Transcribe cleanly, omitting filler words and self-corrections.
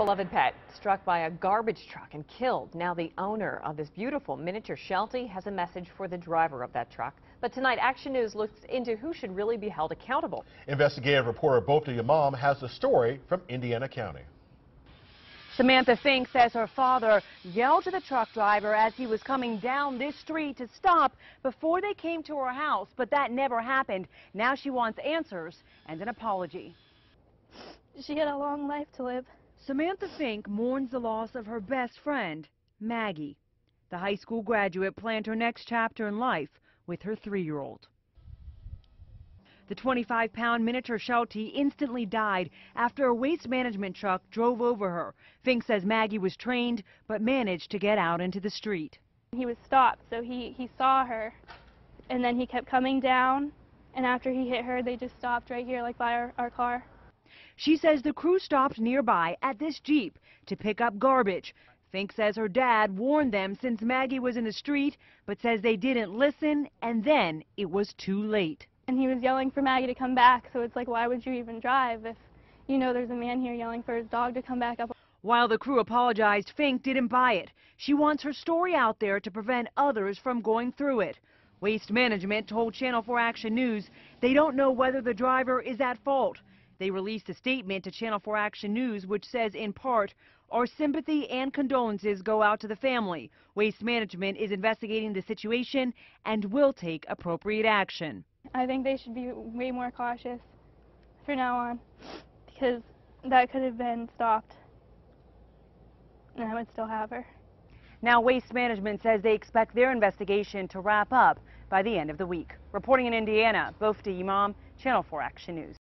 beloved pet struck by a garbage truck and killed. Now the owner of this beautiful miniature sheltie has a message for the driver of that truck. But tonight, Action News looks into who should really be held accountable. Investigative reporter WTAE-TV has the story from Indiana County. Samantha Fink says her father yelled to the truck driver as he was coming down this street to stop before they came to her house, but that never happened. Now she wants answers and an apology. She had a long life to live. Samantha Fink mourns the loss of her best friend, Maggie. The high school graduate planned her next chapter in life with her 3-year-old. The 25-pound miniature sheltie instantly died after a waste management truck drove over her. Fink says Maggie was trained but managed to get out into the street. He was stopped, so he saw her, and then he kept coming down, and after he hit her, they just stopped right here, like by our car. She says the crew stopped nearby at this Jeep to pick up garbage. Fink says her dad warned them since Maggie was in the street, but says they didn't listen, and then it was too late. And he was yelling for Maggie to come back, so it's like, why would you even drive if you know there's a man here yelling for his dog to come back up? While the crew apologized, Fink didn't buy it. She wants her story out there to prevent others from going through it. Waste Management told Channel 4 Action News they don't know whether the driver is at fault. They released a statement to Channel 4 Action News which says, in part, our sympathy and condolences go out to the family. Waste Management is investigating the situation and will take appropriate action. I think they should be way more cautious from now on, because that could have been stopped, and I would still have her. Now Waste Management says they expect their investigation to wrap up by the end of the week. Reporting in Indiana, WTAE-TV, Channel 4 Action News.